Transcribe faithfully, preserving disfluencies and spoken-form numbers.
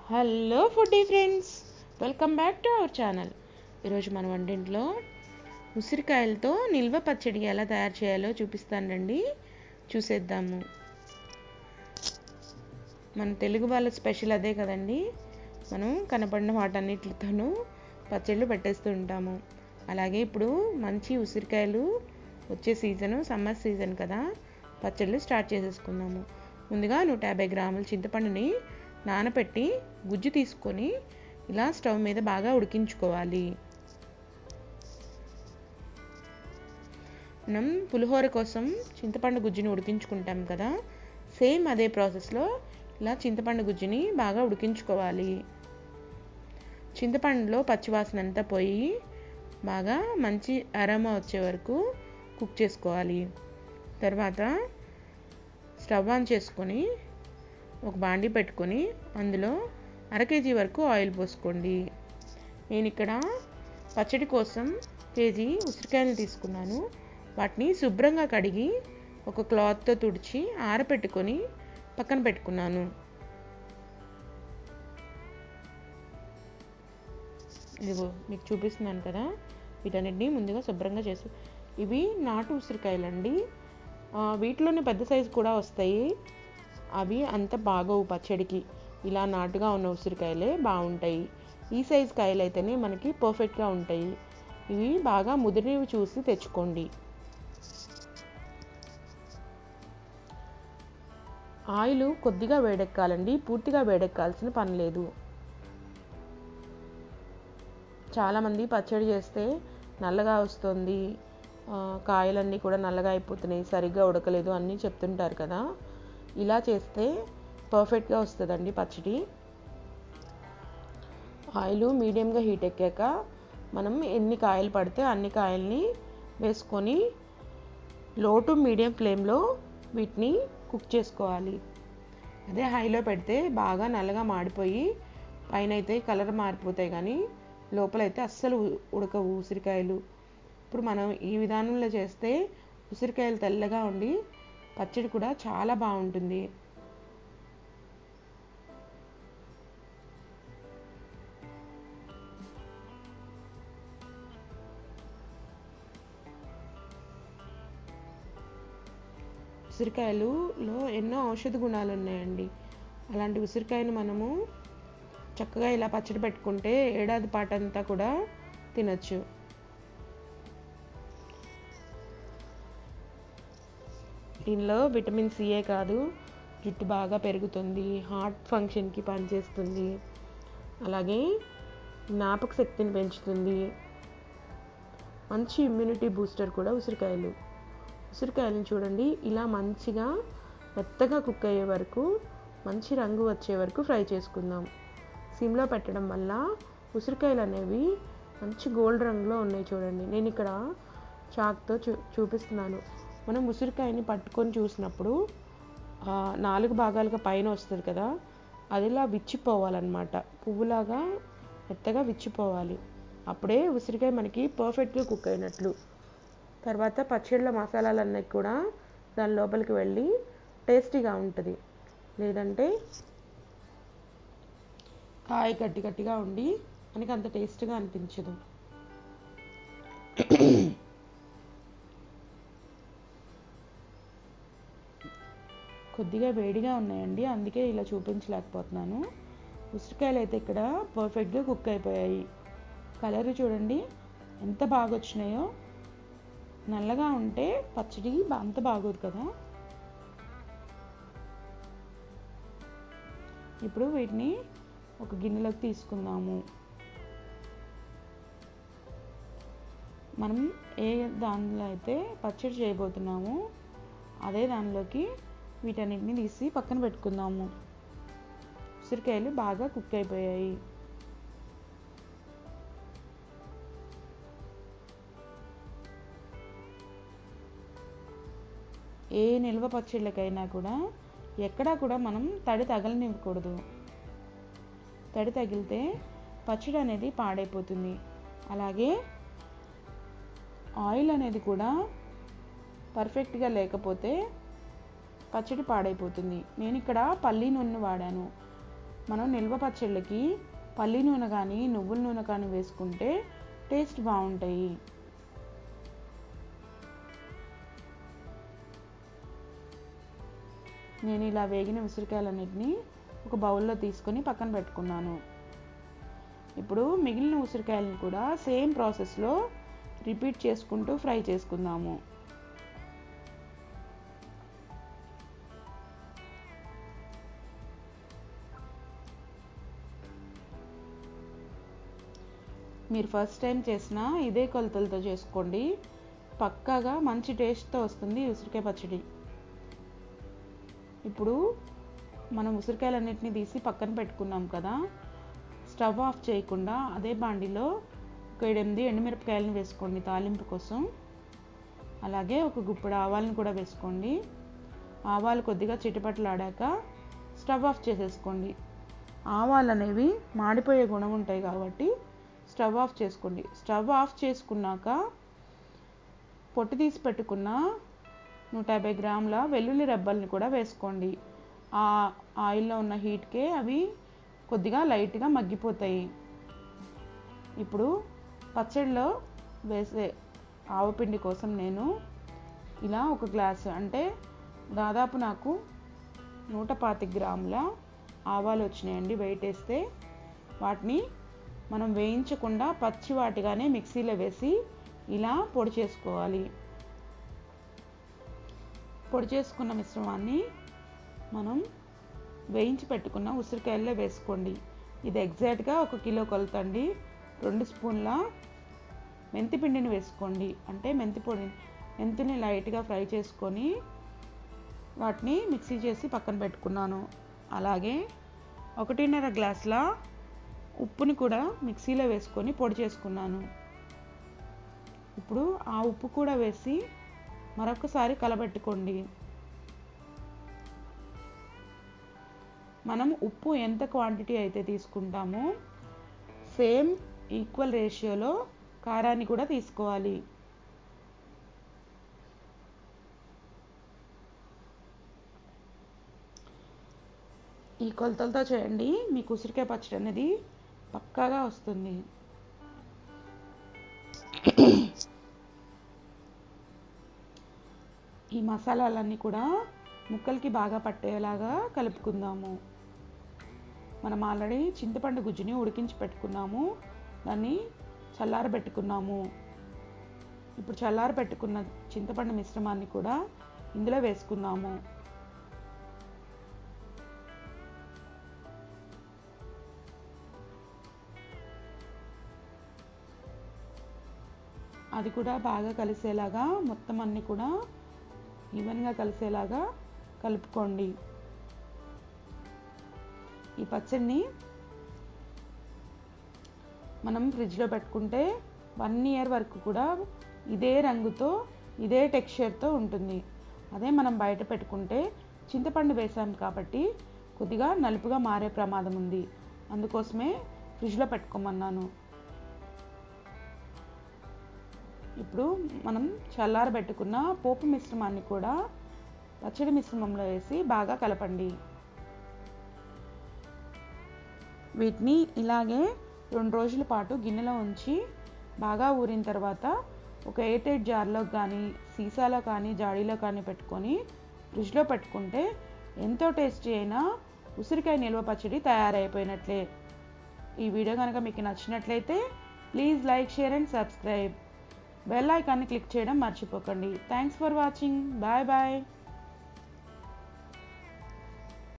Hello foodie friends, welcome back to our channel. ఈరోజు మన వంటింట్లో ఉసిరికాయలతో నిల్వ పచ్చడి ఎలా తయారు చేయాలో చూపిస్తానండి. చూసేద్దాము. మన తెలుగు వాళ్ళ స్పెషల్ అదే కదండి. మనం కనపడిన వాటన్నిటితోనూ పచ్చళ్ళు పెట్టేస్తూ ఉంటాము. అలాగే ఇప్పుడు మంచి ఉసిరికాయలు వచ్చే సీజను, సమ్మర్ సీజన్ కదా, పచ్చళ్ళు స్టార్ట్ చేసేసుకుందాము. ముందుగా నూట యాభై గ్రాముల చింతపండుని నానబెట్టి గుజ్జు తీసుకొని ఇలా స్టవ్ మీద బాగా ఉడికించుకోవాలి. మనం పులిహోర కోసం చింతపండు గుజ్జుని ఉడికించుకుంటాం కదా, సేమ్ అదే ప్రాసెస్లో ఇలా చింతపండు గుజ్జుని బాగా ఉడికించుకోవాలి. చింతపండులో పచ్చివాసన అంతా పోయి బాగా మంచి అరోమా వచ్చే వరకు కుక్ చేసుకోవాలి. తర్వాత స్టవ్ ఆన్ చేసుకొని ఒక బాండీ పెట్టుకొని అందులో అర కేజీ వరకు ఆయిల్ పోసుకోండి. నేను ఇక్కడ పచ్చడి కోసం కేజీ ఉసిరికాయలు తీసుకున్నాను. వాటిని శుభ్రంగా కడిగి ఒక క్లాత్తో తుడిచి ఆరబెట్టుకొని పక్కన పెట్టుకున్నాను. ఇదిగో మీకు చూపిస్తున్నాను కదా, వీటన్నిటిని ముందుగా శుభ్రంగా చేసి, ఇవి నాటు ఉసిరికాయలండి. వీటిలోనే పెద్ద సైజు కూడా వస్తాయి. అవి అంత బాగోవు పచ్చడికి. ఇలా నాటుగా ఉన్న ఉసిరికాయలే బాగుంటాయి. ఈ సైజు కాయలు అయితేనే మనకి పర్ఫెక్ట్గా ఉంటాయి. ఇవి బాగా ముదిరినవి చూసి తెచ్చుకోండి. ఆయిల్ కొద్దిగా వేడెక్కాలండి, పూర్తిగా వేడెక్కాల్సిన పని లేదు. చాలామంది పచ్చడి చేస్తే నల్లగా వస్తుంది, కాయలన్నీ కూడా నల్లగా అయిపోతున్నాయి, సరిగ్గా ఉడకలేదు అన్నీ చెప్తుంటారు కదా. ఇలా చేస్తే పర్ఫెక్ట్గా వస్తుందండి పచ్చడి. ఆయిల్ మీడియంగా హీట్ ఎక్కాక మనం ఎన్ని కాయలు పడితే అన్ని కాయల్ని వేసుకొని లో టు మీడియం ఫ్లేమ్లో వీటిని కుక్ చేసుకోవాలి. అదే హైలో పెడితే బాగా నల్లగా మాడిపోయి పైన అయితే కలర్ మారిపోతాయి, కానీ లోపలైతే అస్సలు ఉడకవు ఉసిరికాయలు. ఇప్పుడు మనం ఈ విధానంలో చేస్తే ఉసిరికాయలు తెల్లగా ఉండి పచ్చడి కూడా చాలా బాగుంటుంది. ఉసిరికాయలులో ఎన్నో ఔషధ గుణాలు ఉన్నాయండి. అలాంటి ఉసిరికాయను మనము చక్కగా ఇలా పచ్చడి పెట్టుకుంటే ఏడాది పాటంతా కూడా తినచ్చు. దీనిలో విటమిన్ సిఏ కాదు, జుట్టు బాగా పెరుగుతుంది, హార్ట్ ఫంక్షన్కి పనిచేస్తుంది, అలాగే జ్ఞాపక శక్తిని పెంచుతుంది, మంచి ఇమ్యూనిటీ బూస్టర్ కూడా ఉసిరికాయలు. ఉసిరికాయలను చూడండి, ఇలా మంచిగా మెత్తగా కుక్ అయ్యే వరకు, మంచి రంగు వచ్చే వరకు ఫ్రై చేసుకుందాం. సిమ్లో పెట్టడం వల్ల ఉసిరికాయలు అనేవి మంచి గోల్డ్ రంగులో ఉన్నాయి. చూడండి, నేను ఇక్కడ చాక్తో చూ చూపిస్తున్నాను. మనం ఉసిరికాయని పట్టుకొని చూసినప్పుడు నాలుగు భాగాలుగా పైన వస్తుంది కదా, అది ఇలా విచ్చిపోవాలన్నమాట. పువ్వులాగా మెత్తగా విచ్చిపోవాలి. అప్పుడే ఉసిరికాయ మనకి పర్ఫెక్ట్గా కుక్ అయినట్లు. తర్వాత పచ్చళ్ళ మసాలాలన్నీ కూడా దాని లోపలికి వెళ్ళి టేస్టీగా ఉంటుంది. లేదంటే కాయ గట్టి గట్టిగా ఉండి మనకి అంత టేస్ట్గా అనిపించదు. కొద్దిగా వేడిగా ఉన్నాయండి, అందుకే ఇలా చూపించలేకపోతున్నాను. ఉసిరికాయలు అయితే ఇక్కడ పర్ఫెక్ట్గా కుక్ అయిపోయాయి. కలర్ చూడండి ఎంత బాగా వచ్చినాయో. నల్లగా ఉంటే పచ్చడి అంత బాగోదు కదా. ఇప్పుడు వీటిని ఒక గిన్నెలోకి తీసుకుందాము. మనం ఏ దానిలో అయితే పచ్చడి చేయబోతున్నామో అదే దానిలోకి వీటన్నిటిని తీసి పక్కన పెట్టుకుందాము. ఉసిరికాయలు బాగా కుక్ అయిపోయాయి. ఏ నిల్వ పచ్చళ్ళకైనా కూడా ఎక్కడా కూడా మనం తడి తగలనివ్వకూడదు. తడి తగిలితే పచ్చడి అనేది పాడైపోతుంది. అలాగే ఆయిల్ అనేది కూడా పర్ఫెక్ట్గా లేకపోతే పచ్చడి పాడైపోతుంది. నేను ఇక్కడ పల్లి నూనె వాడాను. మనం నిల్వ పచ్చళ్ళకి పల్లి నూనె కానీ నువ్వుల నూనె కానీ వేసుకుంటే టేస్ట్ బాగుంటాయి. నేను ఇలా వేగిన ఉసిరికాయలన్నిటిని ఒక బౌల్లో తీసుకొని పక్కన పెట్టుకున్నాను. ఇప్పుడు మిగిలిన ఉసిరికాయలను కూడా సేమ్ ప్రాసెస్లో రిపీట్ చేసుకుంటూ ఫ్రై చేసుకుందాము. మీరు ఫస్ట్ టైం చేసినా ఇదే కొలతలతో చేసుకోండి, పక్కాగా మంచి టేస్ట్తో వస్తుంది ఉసిరికాయ పచ్చడి. ఇప్పుడు మనం ఉసిరికాయలన్నిటిని తీసి పక్కన పెట్టుకున్నాం కదా, స్టవ్ ఆఫ్ చేయకుండా అదే బాండిలో ఒక ఎనిమిది ఎండుమిరపకాయలను వేసుకోండి తాలింపు కోసం. అలాగే ఒక గుప్పెడు ఆవాలను కూడా వేసుకోండి. ఆవాలు కొద్దిగా చిటపటలాడాక స్టవ్ ఆఫ్ చేసేసుకోండి. ఆవాలు అనేవి మాడిపోయే గుణం ఉంటాయి కాబట్టి స్టవ్ ఆఫ్ చేసుకోండి. స్టవ్ ఆఫ్ చేసుకున్నాక పొట్టు తీసి పెట్టుకున్న నూట యాభై గ్రాముల వెల్లుల్లి రెబ్బల్ని కూడా వేసుకోండి. ఆ ఆయిల్లో ఉన్న హీట్కే అవి కొద్దిగా లైట్గా మగ్గిపోతాయి. ఇప్పుడు పచ్చడిలో వేసే ఆవపిండి కోసం నేను ఇలా ఒక గ్లాసు అంటే దాదాపు నాకు నూట పాతిక గ్రాముల ఆవాలు వచ్చినాయండి వెయిట్ వేస్తే. వాటిని మనం వేయించకుండా పచ్చి వాటిగానే మిక్సీలో వేసి ఇలా పొడి చేసుకోవాలి. పొడి చేసుకున్న మిశ్రమాన్ని మనం వేయించి పెట్టుకున్న ఉసిరికాయల్లో వేసుకోండి. ఇది ఎగ్జాక్ట్గా ఒక కిలో కొలతండి. రెండు స్పూన్ల మెంతి పిండిని వేసుకోండి. అంటే మెంతి పొడి మెంతిని లైట్గా ఫ్రై చేసుకొని వాటిని మిక్సీ చేసి పక్కన పెట్టుకున్నాను. అలాగే ఒకటిన్నర గ్లాసుల ఉప్పుని కూడా మిక్సీలో వేసుకొని పొడి చేసుకున్నాను. ఇప్పుడు ఆ ఉప్పు కూడా వేసి మరొకసారి కలబెట్టుకోండి. మనం ఉప్పు ఎంత క్వాంటిటీ అయితే తీసుకుంటామో సేమ్ ఈక్వల్ రేషియోలో కారాన్ని కూడా తీసుకోవాలి. ఈ కొలతలతో చేయండి, మీకు ఉసిరికాయ పచ్చడి అనేది పక్కాగా వస్తుంది. ఈ మసాలాలన్నీ కూడా ముక్కలకి బాగా పట్టేలాగా కలుపుకుందాము. మనం ఆల్రెడీ చింతపండు గుజ్జుని ఉడికించి పెట్టుకున్నాము, దాన్ని చల్లారబెట్టుకున్నాము. ఇప్పుడు చల్లారబెట్టుకున్న చింతపండు మిశ్రమాన్ని కూడా ఇందులో వేసుకుందాము. అది కూడా బాగా కలిసేలాగా మొత్తం అన్నీ కూడా ఈవెన్గా కలిసేలాగా కలుపుకోండి. ఈ పచ్చడిని మనం ఫ్రిడ్జ్లో పెట్టుకుంటే వన్ ఇయర్ వరకు కూడా ఇదే రంగుతో ఇదే టెక్స్చర్తో ఉంటుంది. అదే మనం బయట పెట్టుకుంటే చింతపండు వేసాం కాబట్టి కొద్దిగా నలుపుగా మారే ప్రమాదం ఉంది. అందుకోసమే ఫ్రిడ్జ్లో పెట్టుకోమన్నాను. ఇప్పుడు మనం చల్లారబెట్టుకున్న పోపు మిశ్రమాన్ని కూడా పచ్చడి మిశ్రమంలో వేసి బాగా కలపండి. వీటిని ఇలాగే రెండు రోజుల పాటు గిన్నెలో ఉంచి బాగా ఊరిన తర్వాత ఒక ఎయిట్ ఎయిట్ జార్లో కానీ సీసాలో కానీ జాడీలో కానీ పెట్టుకొని ఫ్రిడ్జ్లో పెట్టుకుంటే ఎంతో టేస్టీ అయిన ఉసిరికాయ నిల్వ పచ్చడి తయారైపోయినట్లే. ఈ వీడియో కనుక మీకు నచ్చినట్లయితే please like, share and subscribe. Bell ఐకాన్ని క్లిక్ చేయడం మర్చిపోకండి. Thanks for watching. Bye bye.